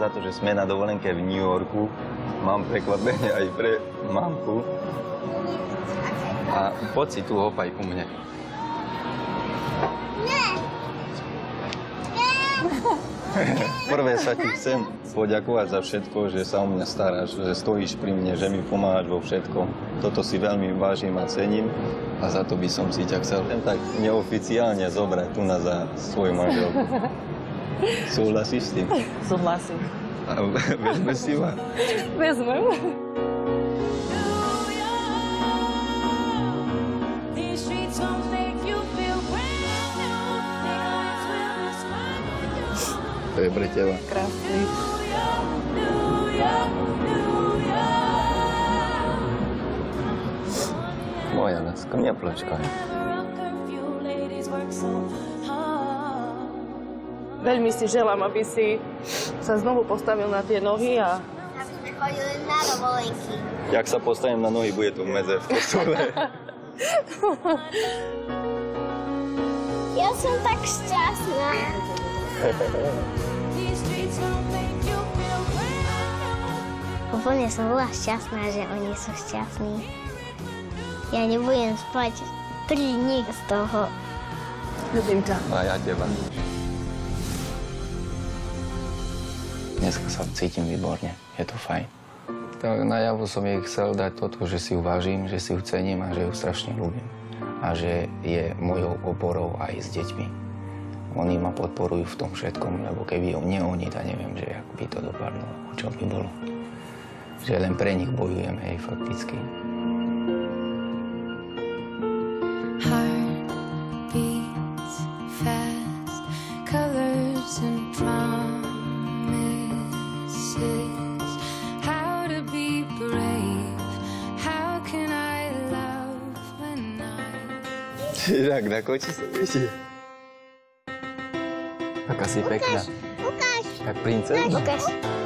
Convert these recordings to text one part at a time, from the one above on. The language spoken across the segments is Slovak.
za to, že sme na dovolenke v New Yorku. Mám prekvapenie aj pre mamku. A poď si tu, hopaj ku mne. Prvé sa ti chcem poďakovať za všetko, že sa o mňa staráš, že stojíš pri mne, že mi pomáhaš vo všetkom. Toto si veľmi vážim a cením a za to by som si ťa chcel tak neoficiálne zobrať tu na za svoju manželku. Súhlasíš s tým? Súhlasím. A vezme si ma? Vezmem. To je pre teba. Krásny. Moja láska, neplačkaj. Veľmi si želám, aby si sa znovu postavil na tie nohy a... Aby sme chodili na dovolenky. Jak sa postavím na nohy, bude tu medze v kostole. Ja som tak šťastná. Úplne som bola šťastná, že oni sú šťastní. Ja nebudem spať 3 dní z toho. Ľubím ťa. A ja teba. Dneska sa cítim výborne. Je to fajn. Tak najavu som jej chcel dať toto, že si ju vážim, že si ju cením a že ju strašne ľúbim. A že je mojou oporou aj s deťmi. Oni ma podporujú v tom všetkom, lebo keby nie oni, tak neviem, že jak by to dopadlo, čo by bolo. Že len pre nich bojujem, hej, fakticky. Tak, na koči sa vyšie. Taká si pekná. Ukáž. Jak princezna. Ukáž.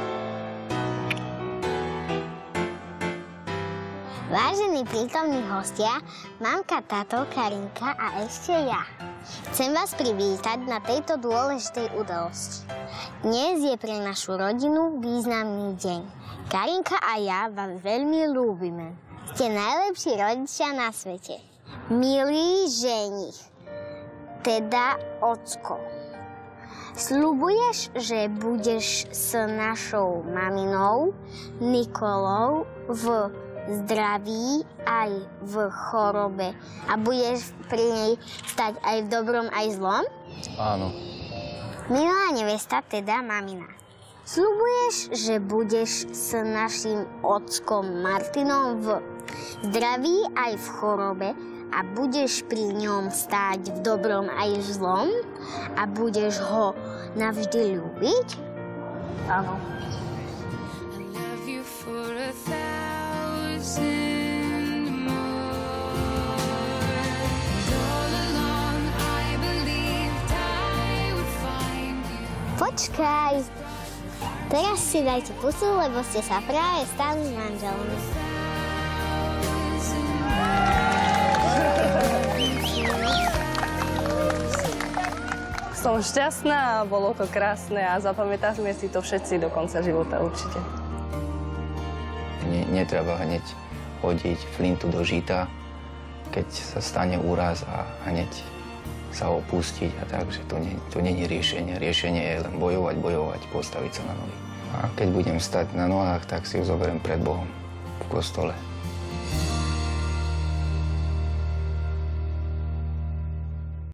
Vážení prítomní hostia, mamka, táto, Karinka a ešte ja. Chcem vás privítať na tejto dôležitej udalosti. Dnes je pre našu rodinu významný deň. Karinka a ja vás veľmi ľúbime. Ste najlepší rodičia na svete. Milý ženich, teda ocko. Sľubuješ, že budeš s našou maminou Nikolou v zdraví aj v chorobe a budeš pri nej stať aj v dobrom, aj v zlom? Áno. Milá nevesta, teda mamina. Sľubuješ, že budeš s našim ockom Martinom v zdraví aj v chorobe a budeš pri ňom stáť v dobrom aj v zlom a budeš ho navždy ľúbiť? Áno. Počkaj. Teraz si dajte pusu, lebo ste sa práve stali manželmi. Som šťastná a bolo to krásne a zapamätáme si to všetci do konca života určite. Netreba hneď hodiť flintu do žita, keď sa stane úraz a hneď sa opustiť a tak, že to nie je riešenie. Riešenie je len bojovať, postaviť sa na nohy. A keď budem stať na nohách, tak si ju zoberiem pred Bohom v kostole.